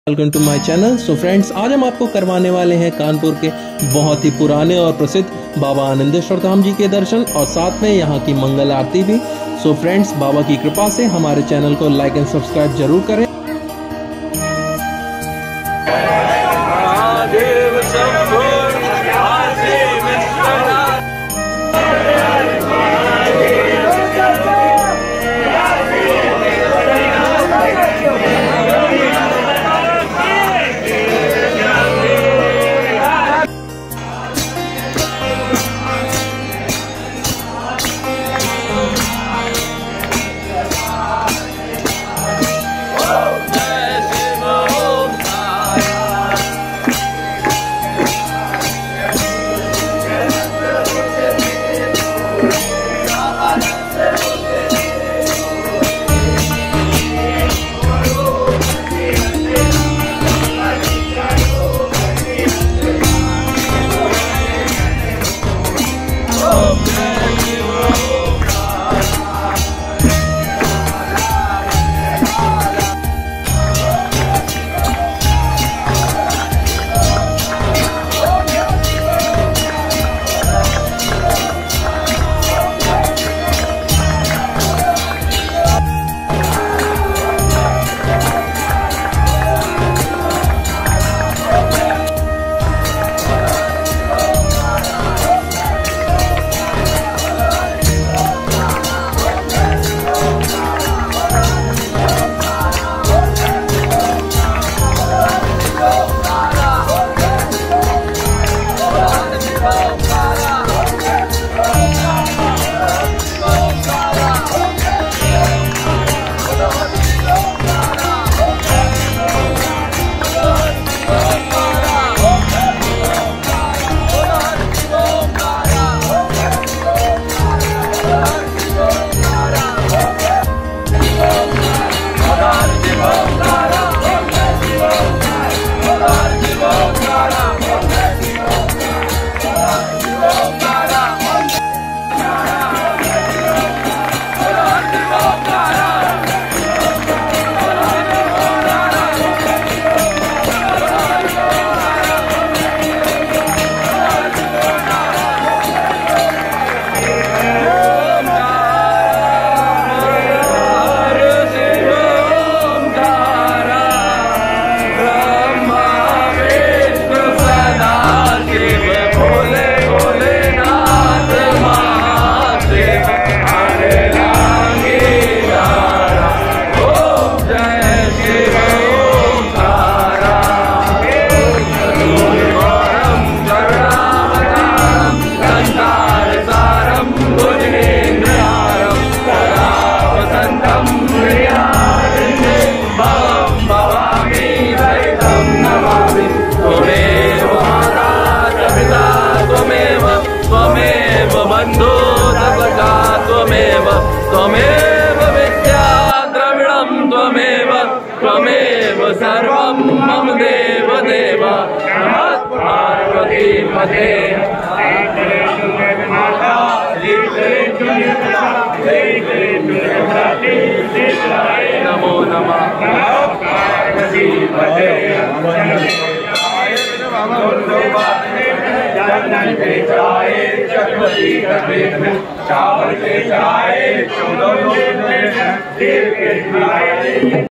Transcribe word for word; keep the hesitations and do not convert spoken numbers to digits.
Welcome to my channel. So friends, आज हम आपको करवाने वाले हैं कानपुर के बहुत ही पुराने और प्रसिद्ध बाबा आनंदेश्वर धाम जी के दर्शन और साथ में यहाँ की मंगल आरती भी। सो फ्रेंड्स, बाबा की कृपा से हमारे चैनल को लाइक एंड सब्सक्राइब जरूर करें। त्वमेव विद्या द्रविणं त्वमेव त्वमेव सर्वं मम देव देव नमः पार्वती पते। नमो नमः पार्वती पते। चावल के चाय